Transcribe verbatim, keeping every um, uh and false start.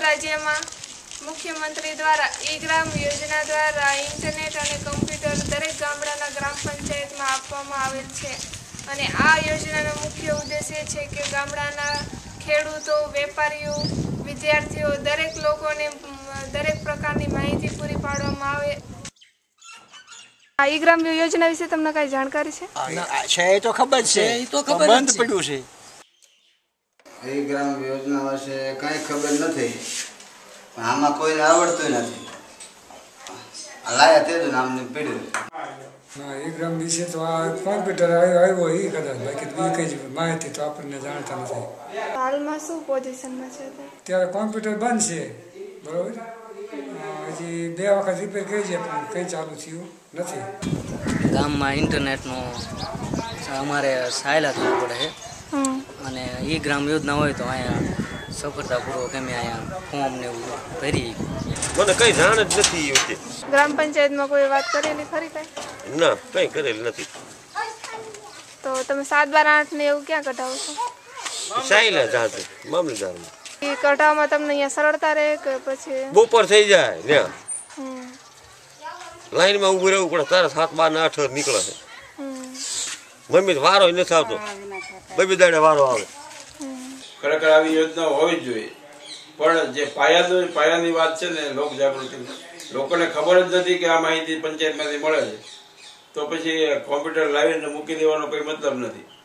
રાજ્યમાં મુખ્યમંત્રી દ્વારા ઈ-ગ્રામ યોજના દ્વારા ઇન્ટરનેટ અને કમ્પ્યુટર દરેક ગામડાના ગ્રામ પંચાયતમાં આપવામાં આવેલ છે અને આ યોજનાનો મુખ્ય ઉદ્દેશ્ય છે કે ગામડાના ખેડૂતો, વેપારીઓ, વિદ્યાર્થીઓ દરેક લોકોને દરેક પ્રકારની માહિતી પૂરી પાડવામાં આવે। આ ઈ-ગ્રામ યોજના વિશે તમને કઈ જાણકારી છે? છે એ તો ખબર છે, એ તો ખબર બંધ પડ્યું છે। ઈ-ગ્રામ યોજના વિશે કઈ ખબર નથી, પણ આમાં કોઈને આવડતું નથી। લાયા તે જ નામને પીડ્યું। ના ઈ-ગ્રામ વિશે તો આ કોમ્પ્યુટર આવ્યો એ કદાચ, બાકી બીજી કઈ માહિતી તો આપણને જાણતા નથી। હાલમાં શું પોઝિશનમાં છે? ત્યારે કોમ્પ્યુટર બંધ છે, બરોબર। હજી બે વખત રિપેર કરી છે પણ કંઈ ચાલુ થયું નથી। ગામમાં ઇન્ટરનેટનો અમારે સહાયતા થવું પડે છે અને ઈ-ગ્રામ યોજના હોય તો અહીંયા સફળતાપૂર્વક અમે અહીંયા ફોર્મ ને એવું ભરી। મને કઈ જાણ જ નથી હોતી। ગ્રામ પંચાયતમાં કોઈ વાત કરેલી ખરી કઈ? ના, કઈ કરેલ નથી। તો તમે સાત બાર આઠ ને એવું ક્યાં કઢાવો છો? સાયલા જાતે મામલતદારમાં। એ કઢાવવામાં તમને અહીંયા સરળતા રહે કે પછી બપોર થઈ જાય ત્યાં લાઈનમાં ઊભું રહેવું પડે, તારા સાત બાર ને આઠ નીકળે છે। મમ્મી વારો નથી આવતો, બબે દાડે વારો આવે। ખરેખર આવી યોજનાઓ હોવી જ જોઈએ, પણ જે પાયાની પાયાની વાત છે ને લોક જાગૃતિ, લોકોને ખબર જ નથી કે આ માહિતી પંચાયતમાંથી મળે છે, તો પછી કોમ્પ્યુટર લાવીને મૂકી દેવાનો કોઈ મતલબ નથી।